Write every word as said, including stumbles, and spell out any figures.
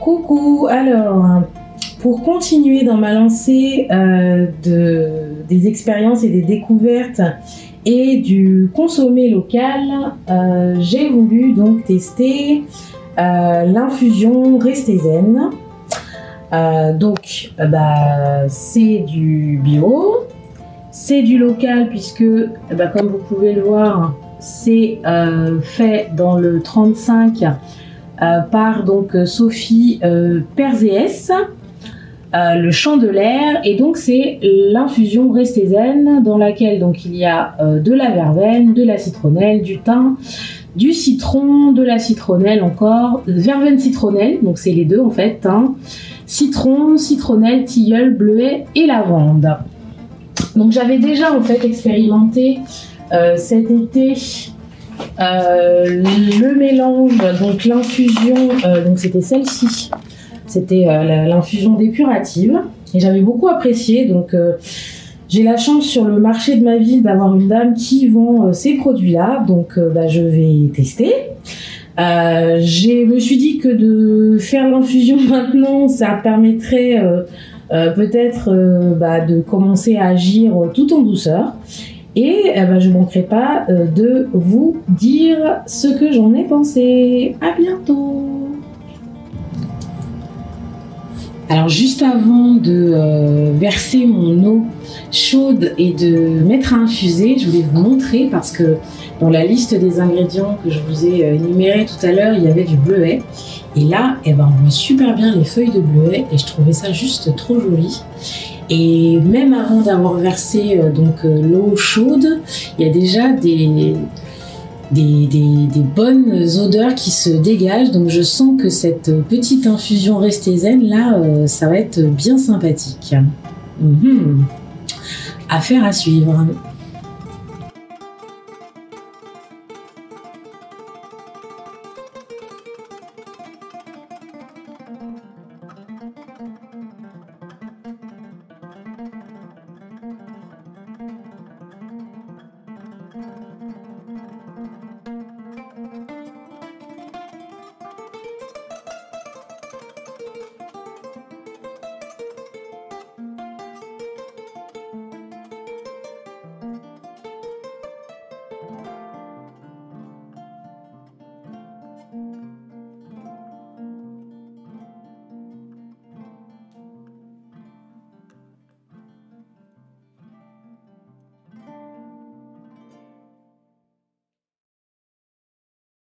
Coucou, alors pour continuer dans ma lancée euh, de, des expériences et des découvertes et du consommer local, euh, j'ai voulu donc tester euh, l'infusion Restez Zen. Euh, donc bah, c'est du bio, c'est du local puisque bah, comme vous pouvez le voir, c'est euh, fait dans le trente-cinq euh, par donc Sophie euh, Perzéès, euh, le champ de l'air, et donc c'est l'infusion Restez Zen dans laquelle donc il y a euh, de la verveine, de la citronnelle, du thym, du citron, de la citronnelle encore, verveine citronnelle, donc c'est les deux en fait, thym, citron, citronnelle, tilleul, bleuet et lavande. Donc j'avais déjà en fait expérimenté euh, cet été euh, le mélange, donc l'infusion, euh, donc c'était celle-ci, c'était euh, l'infusion dépurative et j'avais beaucoup apprécié. Donc euh, j'ai la chance sur le marché de ma ville d'avoir une dame qui vend euh, ces produits-là, donc euh, bah, je vais tester. Euh, je me suis dit que de faire l'infusion maintenant, ça permettrait euh, euh, peut-être euh, bah, de commencer à agir tout en douceur. Et euh, bah, je ne manquerai pas euh, de vous dire ce que j'en ai pensé. À bientôt. Alors juste avant de euh, verser mon eau chaude et de mettre à infuser, je voulais vous montrer parce que dans la liste des ingrédients que je vous ai énumérés tout à l'heure, il y avait du bleuet. Et là, eh ben, on voit super bien les feuilles de bleuet et je trouvais ça juste trop joli. Et même avant d'avoir versé euh, donc euh, l'eau chaude, il y a déjà des, des, des, des bonnes odeurs qui se dégagent. Donc je sens que cette petite infusion Restez Zen là, euh, ça va être bien sympathique. Mmh. Affaire à suivre.